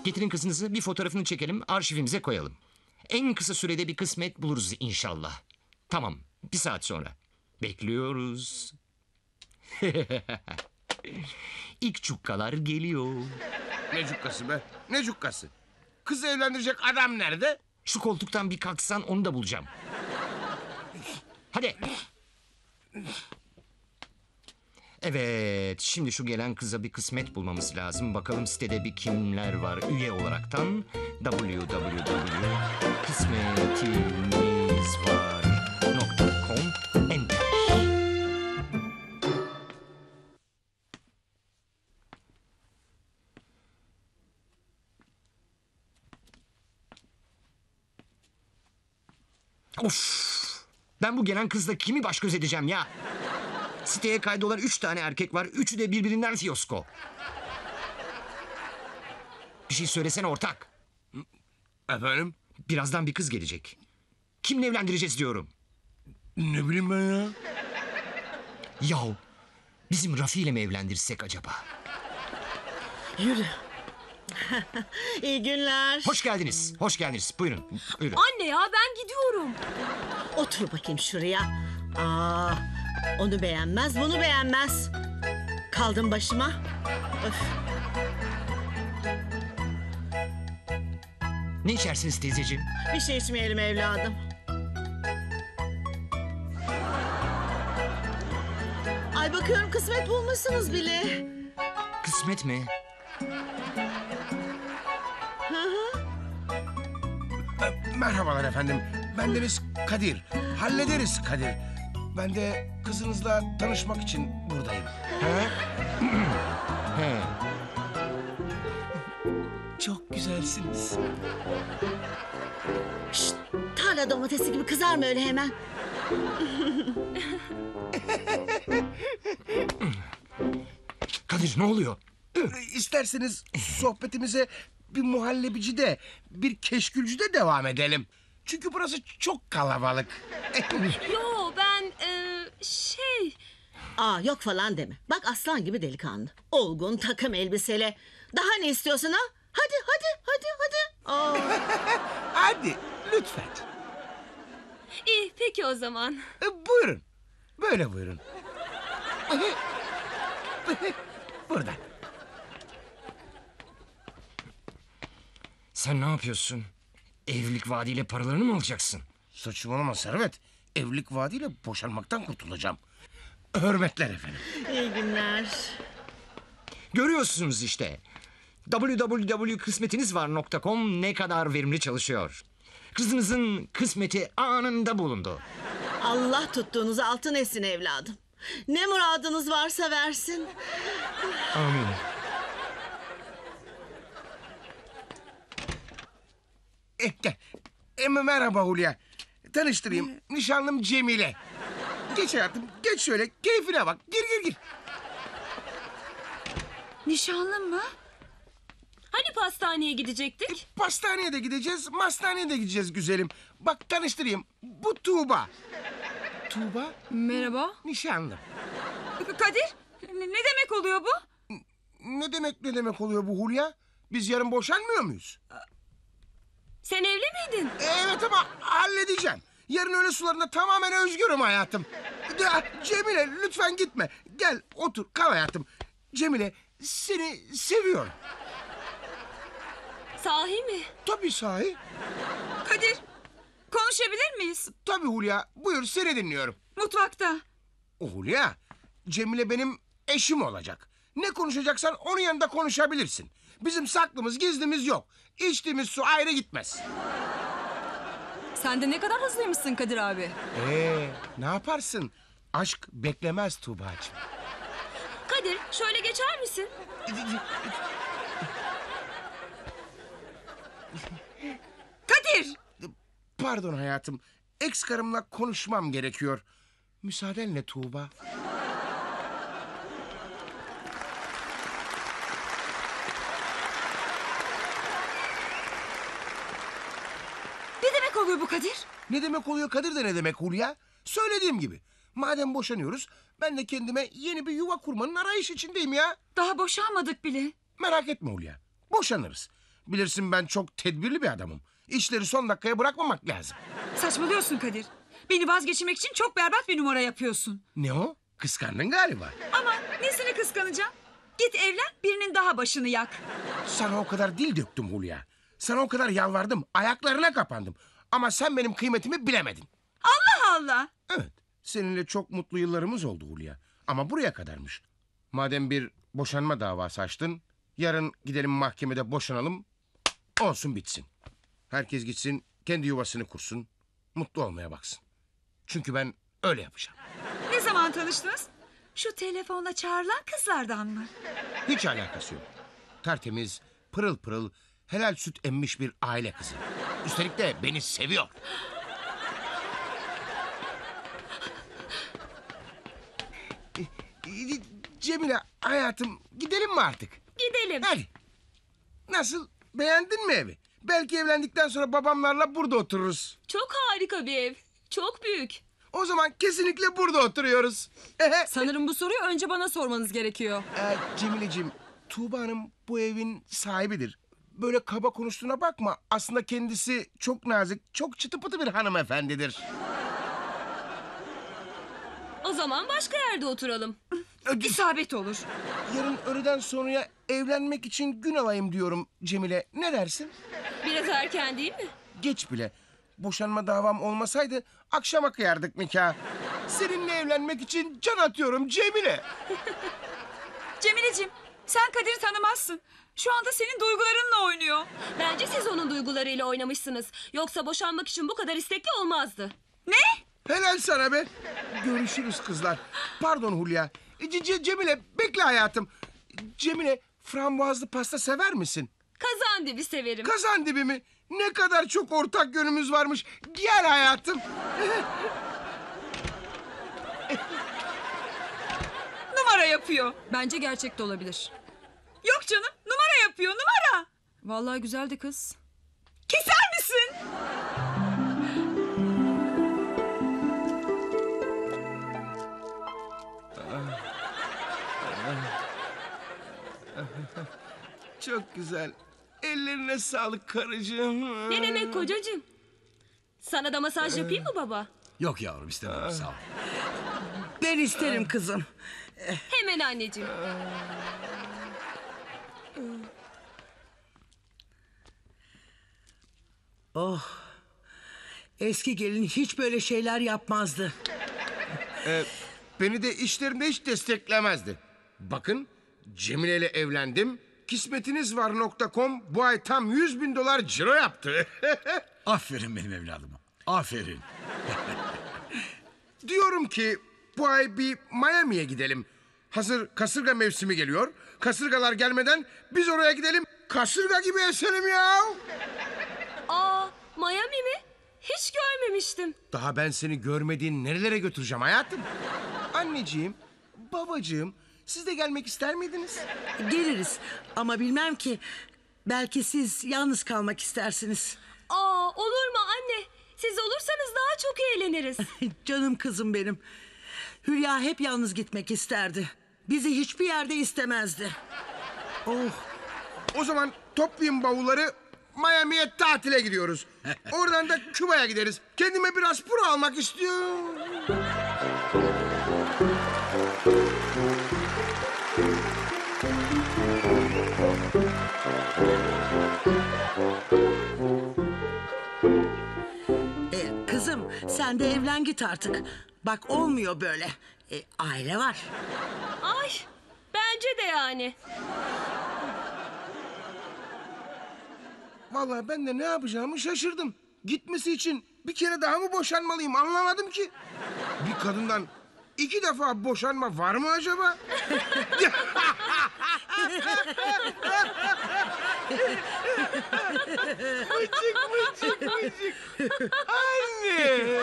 Getirin kızınızı, bir fotoğrafını çekelim, arşivimize koyalım. En kısa sürede bir kısmet buluruz inşallah. Tamam, 1 saat sonra. Bekliyoruz. İlk cukkalar geliyor. Ne cukkası be? Ne cukkası? Kızı evlendirecek adam nerede? Şu koltuktan bir kalksan onu da bulacağım. Hadi. Evet, şimdi şu gelen kıza bir kısmet bulmamız lazım. Bakalım sitede bir kimler var üye olaraktan. www.kısmetimizvar.com Enter. Of! Ben bu gelen kızla kimi baş göz edeceğim ya? Siteye kaydolan 3 tane erkek var. Üçü de birbirinden fiyosko. Bir şey söylesene ortak. Efendim? Birazdan bir kız gelecek. Kimle evlendireceğiz diyorum. Ne bileyim ben ya? Yahu bizim Rafi ile mi evlendirsek acaba? Yürü. İyi günler. Hoş geldiniz. Hoş geldiniz. Buyurun. Buyurun. Anne ya ben gidiyorum. Otur bakayım şuraya. Aa, onu beğenmez, bunu beğenmez. Kaldım başıma. Öf. Ne içersiniz teyzeciğim? Bir şey içmeyelim evladım. Ay bakıyorum kısmet bulmuşsunuz bile. Kısmet mi? Merhabalar efendim. Bendeniz Kadir. Hallederiz Kadir. Ben de kızınızla tanışmak için buradayım. He. Çok güzelsiniz. Şşt, tarla domatesi gibi kızarma öyle hemen. Kadir ne oluyor? İsterseniz sohbetimize bir muhallebicide, bir keşkülcüde devam edelim. Çünkü burası çok kalabalık. Yo ben Aa yok falan deme. Bak aslan gibi delikanlı. Olgun takım elbiseli. Daha ne istiyorsun ha? Hadi. Aa. Hadi lütfen. iyi peki o zaman. Buyurun. Böyle buyurun. Buradan. Sen ne yapıyorsun? Evlilik vaadiyle paralarını mı alacaksın? Saçmalama Servet. Evlilik vaadiyle boşanmaktan kurtulacağım. Hürmetler efendim. İyi günler. Görüyorsunuz işte. www.kısmetinizvar.com ne kadar verimli çalışıyor. Kızınızın kısmeti anında bulundu. Allah tuttuğunuzu altın etsin evladım. Ne muradınız varsa versin. Amin. Gel. Merhaba Hulya. Tanıştırayım. Nişanlım Cemile. Geç hayatım. Geç şöyle. Keyfine bak. Gir. Nişanlın mı? Hani pastaneye gidecektik? Pastaneye de gideceğiz. Mastaneye de gideceğiz güzelim. Bak tanıştırayım. Bu Tuğba. Tuğba Merhaba. nişanlım. Kadir ne demek oluyor bu? Ne demek oluyor bu Hulya? Biz yarın boşanmıyor muyuz? Sen evli miydin? Evet ama halledeceğim. Yarın öğle sularında tamamen özgürüm hayatım. Cemile lütfen gitme. Gel otur kal hayatım. Cemile seni seviyorum. Sahi mi? Tabii sahi. Kadir konuşabilir miyiz? Tabii Hulya. Buyur seni dinliyorum. Mutfakta. Hulya, Cemile benim eşim olacak. Ne konuşacaksan onun yanında konuşabilirsin. Bizim saklımız gizlimiz yok. İçtiğimiz su ayrı gitmez. Sen de ne kadar hızlıymışsın Kadir abi. Ne yaparsın? Aşk beklemez Tuğba'cığım. Kadir şöyle geçer misin? Kadir! Pardon hayatım. Ex karımla konuşmam gerekiyor. Müsaadenle Tuğba. Ne demek oluyor bu Kadir? Ne demek oluyor Kadir de ne demek Hulya? Söylediğim gibi. Madem boşanıyoruz ben de kendime yeni bir yuva kurmanın arayış içindeyim ya. Daha boşanmadık bile. Merak etme Hulya. Boşanırız. Bilirsin ben çok tedbirli bir adamım. İşleri son dakikaya bırakmamak lazım. Saçmalıyorsun Kadir. Beni vazgeçirmek için çok berbat bir numara yapıyorsun. Ne o? Kıskandın galiba. Ama nesini kıskanacağım? Git evlen, birinin daha başını yak. Sana o kadar dil döktüm Hulya. Sana o kadar yalvardım. Ayaklarına kapandım. Ama sen benim kıymetimi bilemedin. Allah Allah. Evet. Seninle çok mutlu yıllarımız oldu Hulya. Ama buraya kadarmış. Madem bir boşanma davası açtın, yarın gidelim mahkemede boşanalım. Olsun bitsin. Herkes gitsin, kendi yuvasını kursun. Mutlu olmaya baksın. Çünkü ben öyle yapacağım. Ne zaman tanıştınız? Şu telefonla çağrılan kızlardan mı? Hiç alakası yok. Tertemiz, pırıl pırıl, helal süt emmiş bir aile kızı. Üstelik de beni seviyor. Cemile hayatım, gidelim mi artık? Gidelim. Hadi. Nasıl? Beğendin mi evi? Belki evlendikten sonra babamlarla burada otururuz. Çok harika bir ev. Çok büyük. O zaman kesinlikle burada oturuyoruz. Sanırım bu soruyu önce bana sormanız gerekiyor. Cemile'ciğim, Tuğba Hanım bu evin sahibidir. Böyle kaba konuştuğuna bakma. Aslında kendisi çok nazik, çok çıtı pıtı bir hanımefendidir. O zaman başka yerde oturalım. İsabet olur. Yarın öğleden sonraya evlenmek için gün alayım diyorum Cemile. Ne dersin? Biraz erken değil mi? Geç bile. Boşanma davam olmasaydı akşama kıyardık nikah. Seninle evlenmek için can atıyorum Cemile. Cemileciğim, sen Kadir'i tanımazsın. Şu anda senin duygularınla oynuyor. Bence siz onun duygularıyla oynamışsınız. Yoksa boşanmak için bu kadar istekli olmazdı. Ne? Helal sana be. Görüşürüz kızlar. Pardon Hulya. Cemile bekle hayatım. Cemile frambuazlı pasta sever misin? Kazandibi severim. Kazandibi mi? Ne kadar çok ortak yönümüz varmış. Gel hayatım. Numara yapıyor. Bence gerçek de olabilir. Yok canım, numara yapıyor, numara. Vallahi güzeldi kız. Keser misin? Çok güzel. Ellerine sağlık karıcığım. Ne demek kocacığım? Sana da masaj yapayım mı baba? Yok yavrum istemem sağ ol. Ben isterim kızım. Hemen anneciğim. Eski gelin hiç böyle şeyler yapmazdı. Beni de işlerinde hiç desteklemezdi. Bakın Cemile ile evlendim. Kismetinizvar.com bu ay tam 100.000 dolar ciro yaptı. Aferin benim evladıma. Aferin. Diyorum ki bu ay bir Miami'ye gidelim. Hazır kasırga mevsimi geliyor. Kasırgalar gelmeden biz oraya gidelim. Kasırga gibi eselim ya. Aa, Miami mi? Hiç görmemiştim. Daha ben seni görmediğin nerelere götüreceğim hayatım? Anneciğim, babacığım, siz de gelmek ister miydiniz? Geliriz ama bilmem ki belki siz yalnız kalmak istersiniz. Aa, olur mu anne? Siz olursanız daha çok eğleniriz. Canım kızım benim. Hülya hep yalnız gitmek isterdi. Bizi hiçbir yerde istemezdi. Oh, O zaman toplayın bavulları, Miami'ye tatile gidiyoruz. Oradan da Küba'ya gideriz. Kendime biraz pro almak istiyorum. kızım sen de evlen git artık. Bak olmuyor böyle. Aile var. Ay, bence de yani. Vallahi ben de ne yapacağımı şaşırdım. Gitmesi için bir kere daha mı boşanmalıyım anlamadım ki. Bir kadından 2 defa boşanma var mı acaba? Mıcık mıcık mıcık. Anne.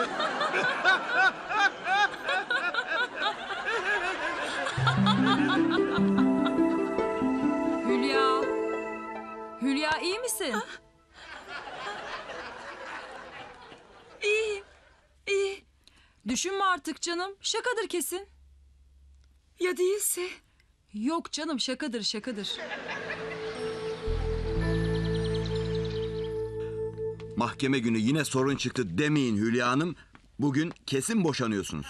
Hülya. Hülya iyi misin? İyiyim, iyi. Düşünme artık canım. Şakadır kesin. Ya değilse? Yok canım şakadır şakadır. Mahkeme günü yine sorun çıktı demeyin Hülya Hanım. Bugün kesin boşanıyorsunuz.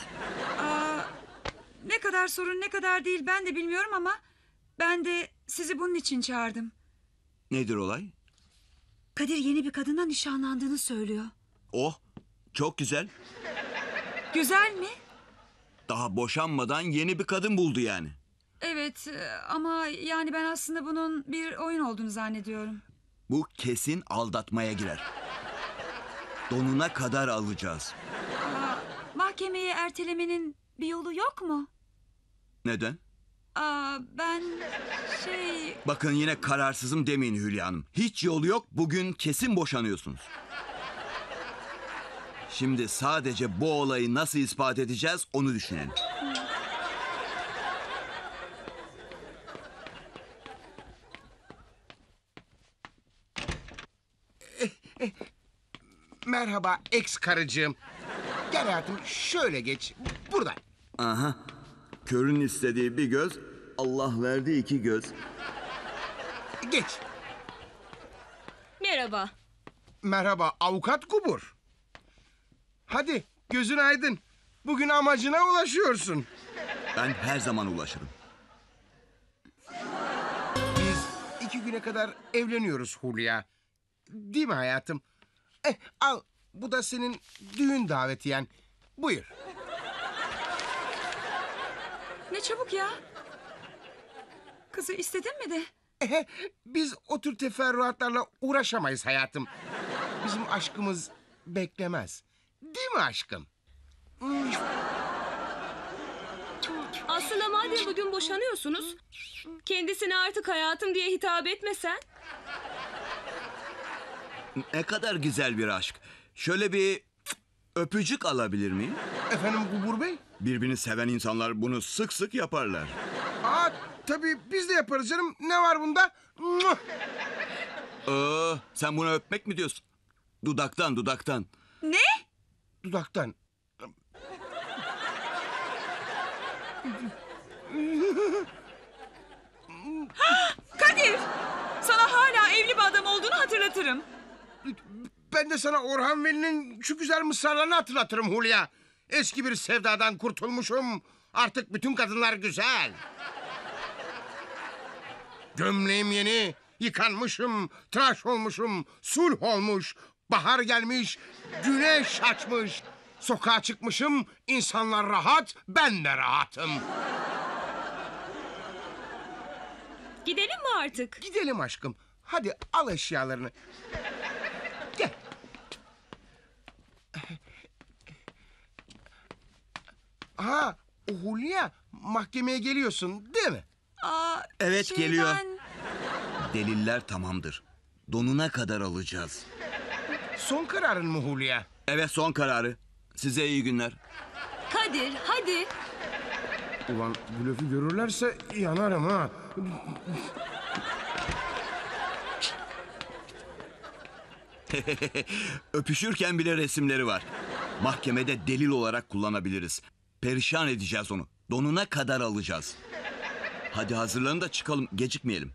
Ne kadar sorun ne kadar değil ben de bilmiyorum ama... ...ben de sizi bunun için çağırdım. Nedir olay? Kadir yeni bir kadına nişanlandığını söylüyor. Oh, çok güzel. Güzel mi? Daha boşanmadan yeni bir kadın buldu yani. Evet ama yani ben aslında bunun bir oyun olduğunu zannediyorum. Bu kesin aldatmaya girer. Donuna kadar alacağız. Mahkemeyi ertelemenin bir yolu yok mu? Neden? Ben Bakın yine kararsızım demeyin Hülya Hanım. Hiç yolu yok, bugün kesin boşanıyorsunuz. Şimdi sadece bu olayı nasıl ispat edeceğiz onu düşünelim. Merhaba ex karıcığım. Gel hayatım şöyle geç. Buradan. Aha. Körün istediği bir göz, Allah verdi iki göz. Geç. Merhaba. Merhaba avukat Kubur. Hadi gözün aydın. Bugün amacına ulaşıyorsun. Ben her zaman ulaşırım. Biz 2 güne kadar evleniyoruz Hulya. Değil mi hayatım? Al bu da senin düğün davetiyen. Buyur. Ne çabuk ya. Kızı istedin mi de? Biz o tür teferruatlarla uğraşamayız hayatım. Bizim aşkımız beklemez. Değil mi aşkım? Aslında madem bugün boşanıyorsunuz... ...kendisine artık hayatım diye hitap etmesen... Ne kadar güzel bir aşk. Şöyle bir öpücük alabilir miyim? Efendim Kubur Bey? Birbirini seven insanlar bunu sık sık yaparlar. Tabii biz de yaparız canım. Ne var bunda? Muah! Sen bunu öpmek mi diyorsun? Dudaktan, dudaktan. Ne? Dudaktan. Kadir! Sana hala evli bir adam olduğunu hatırlatırım. Ben de sana Orhan Veli'nin şu güzel mısralarını hatırlatırım Hulya. Eski bir sevdadan kurtulmuşum. Artık bütün kadınlar güzel. Gömleğim yeni, yıkanmışım, tıraş olmuşum, sulh olmuş, bahar gelmiş, güneş açmış. Sokağa çıkmışım, insanlar rahat, ben de rahatım. Gidelim mi artık? Gidelim aşkım. Hadi al eşyalarını. Gel. Hulya, mahkemeye geliyorsun değil mi? Evet, geliyor. Deliller tamamdır. Donuna kadar alacağız. Son kararın mı Hulya? Evet, son kararı. Size iyi günler. Kadir hadi. Ulan blöfü görürlerse yanarım ha. Öpüşürken bile resimleri var. Mahkemede delil olarak kullanabiliriz. Perişan edeceğiz onu. Donuna kadar alacağız. Hadi hazırlanın da çıkalım, gecikmeyelim.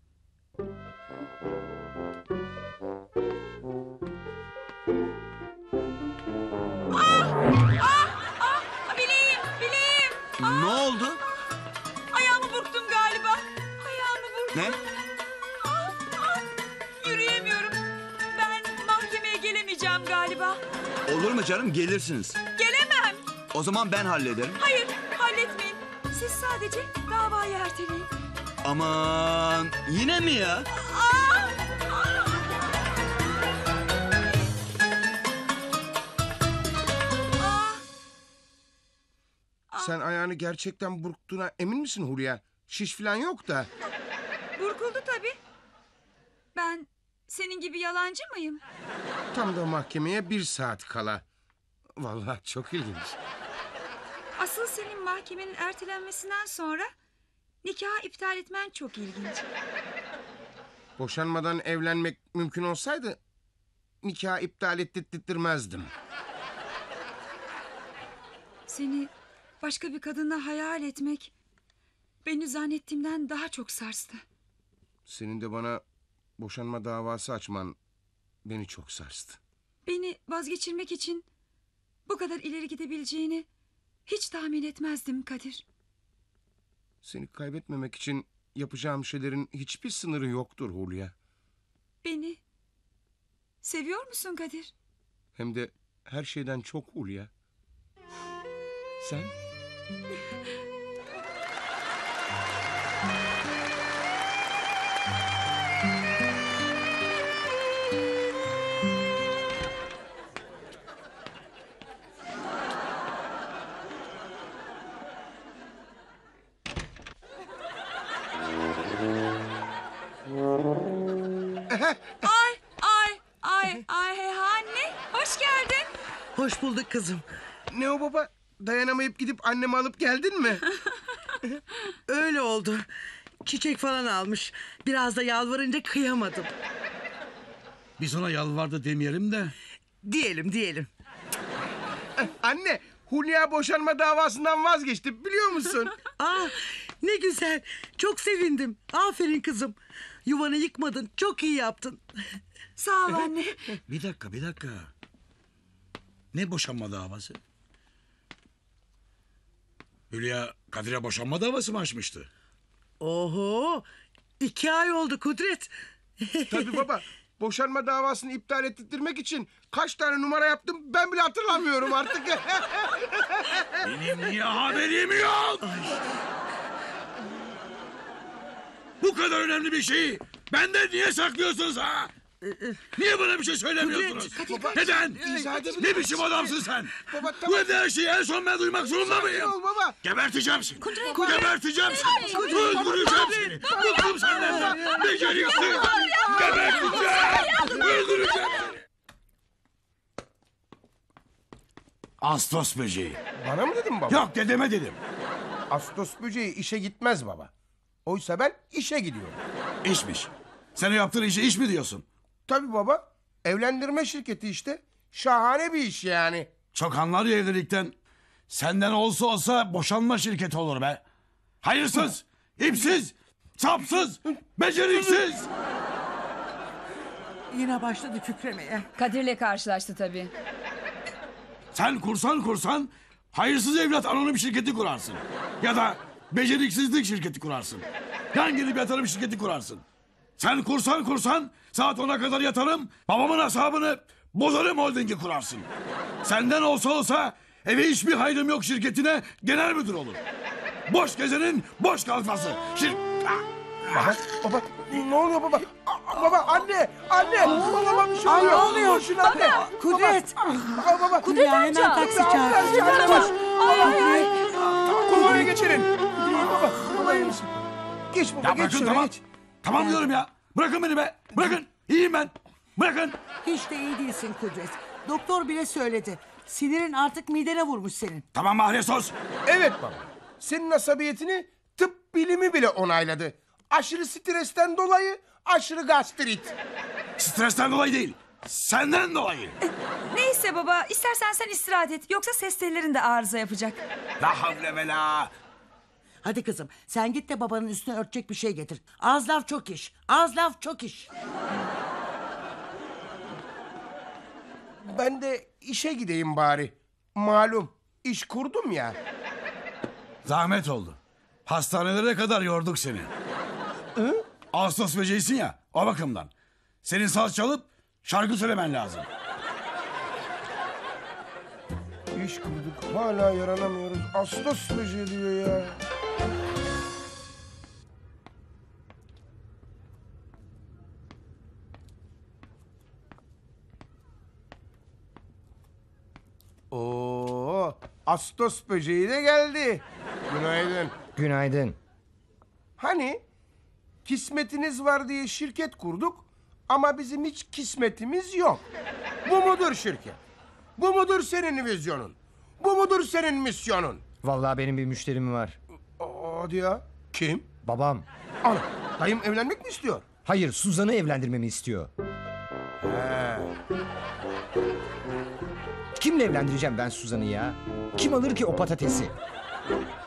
Bileğim! Ne oldu? Ayağımı burktum galiba. Ayağımı burktum. Ne? Yürüyemiyorum. Ben mahkemeye gelemeyeceğim galiba. Olur mu canım, gelirsiniz. Gelemem. O zaman ben hallederim. Hayır, halletmeyin. Siz sadece davayı erteleyin. Aman, yine mi ya? Sen ayağını gerçekten burktuğuna emin misin Hulya? Şiş falan yok da. Burkuldu tabii. Ben senin gibi yalancı mıyım? Tam da mahkemeye 1 saat kala. Vallahi çok ilginç. Asıl senin mahkemenin ertelenmesinden sonra nikahı iptal etmen çok ilginç. Boşanmadan evlenmek mümkün olsaydı nikahı iptal ettirtmezdim. Seni başka bir kadınla hayal etmek beni zannettiğimden daha çok sarstı. Senin de bana boşanma davası açman beni çok sarstı. Beni vazgeçirmek için bu kadar ileri gidebileceğini hiç tahmin etmezdim Kadir. Seni kaybetmemek için yapacağım şeylerin hiçbir sınırı yoktur Hulya. Beni seviyor musun Kadir? Hem de her şeyden çok Hulya. Sen? Ay anne hoş geldin. Hoş bulduk kızım. Ne o baba? Dayanamayıp gidip annemi alıp geldin mi? Öyle oldu. Çiçek falan almış. Biraz da yalvarınca kıyamadım. Biz ona yalvardı demeyelim de. Diyelim. Anne, Hulya boşanma davasından vazgeçti biliyor musun? Aa, ne güzel. Çok sevindim. Aferin kızım. Yuvanı yıkmadın. Çok iyi yaptın. Sağ ol anne. Bir dakika. Ne boşanma davası? Hülya Kadir'e boşanma davası mı açmıştı? Oho. 2 ay oldu Kudret. Tabii baba. Boşanma davasını iptal ettirmek için kaç tane numara yaptım ben bile hatırlamıyorum artık. Benim niye haberim yok? Bu kadar önemli bir şeyi benden niye saklıyorsunuz ha? Niye bana bir şey söylemiyorsunuz? Neden? Ne biçim adamsın sen? Baba, Bu tamam. evde her şeyi en son ben duymak zorunda mıyım? Ol baba. Geberteceğim seni. Geberteceğim seni. Öldüreceğim seni. Bıktım senden. Beceriksiz. Geberteceğim. Öldüreceğim seni. Ağustos böceği. Bana mı dedin baba? Yok dedeme dedim. Ağustos böceği işe gitmez baba. Oysa ben işe gidiyorum. İşmiş. Sen o yaptığın işe iş mi diyorsun? Tabii baba. Evlendirme şirketi işte. Şahane bir iş yani. Çok anlar ya evlilikten. Senden olsa boşanma şirketi olur be. Hayırsız, ipsiz, sapsız, beceriksiz. Yine başladı kükremeye. Kadir'le karşılaştı tabii. Sen kursan hayırsız evlat anonim şirketi kurarsın. Ya da beceriksizlik şirketi kurarsın. Yan gelip yatarım şirketi kurarsın. Sen kursan saat 10'a kadar yatarım, babamın hesabını bozarım holdingi kurarsın. Senden olsa eve hiçbir hayrım yok şirketine genel müdür olur. Boş gezenin boş kalfası. Baba ne oluyor baba? Baba anne. Babama bir şey oluyor. ne oluyor? Koşun anne. Kudret. Baba. Kudret amca. Hemen taksi çağır. Koş. Kolonya geçirin. Baba. Baba iyi misin? Geç baba Ya geç bırakın şöyle tamam. geç. Tamam diyorum ya. Bırakın beni be. Bırakın. İyiyim ben. Bırakın. Hiç de iyi değilsin Kudret. Doktor bile söyledi. Sinirin artık midene vurmuş senin. Tamam Mahresos. Evet baba. Senin asabiyetini tıp bilimi bile onayladı. Aşırı stresten dolayı aşırı gastrit. Stresten dolayı değil. Senden dolayı. Neyse baba istersen sen istirahat et. Yoksa ses tellerin de arıza yapacak. La havle ve la. Hadi kızım sen git de babanın üstüne örtecek bir şey getir. Az laf çok iş. Az laf çok iş. Ben de işe gideyim bari. Malum iş kurdum ya. Zahmet oldu. Hastanelere kadar yorduk seni. Ağustos böceğisin ya o bakımdan. Senin saz çalıp şarkı söylemen lazım. İş kurduk hala yaranamıyoruz. Ağustos böceği diyor ya. Oo, Ağustos böceği de geldi. Günaydın. Günaydın. Hani kismetiniz var diye şirket kurduk ama bizim hiç kismetimiz yok. Bu mudur şirket? Bu mudur senin vizyonun? Bu mudur senin misyonun? Vallahi benim bir müşterim var. Hadi ya. Kim? Babam. Ana, dayım evlenmek mi istiyor? Hayır, Suzan'ı evlendirmemi istiyor. Kimle evlendireceğim ben Suzan'ı ya? Kim alır ki o patatesi?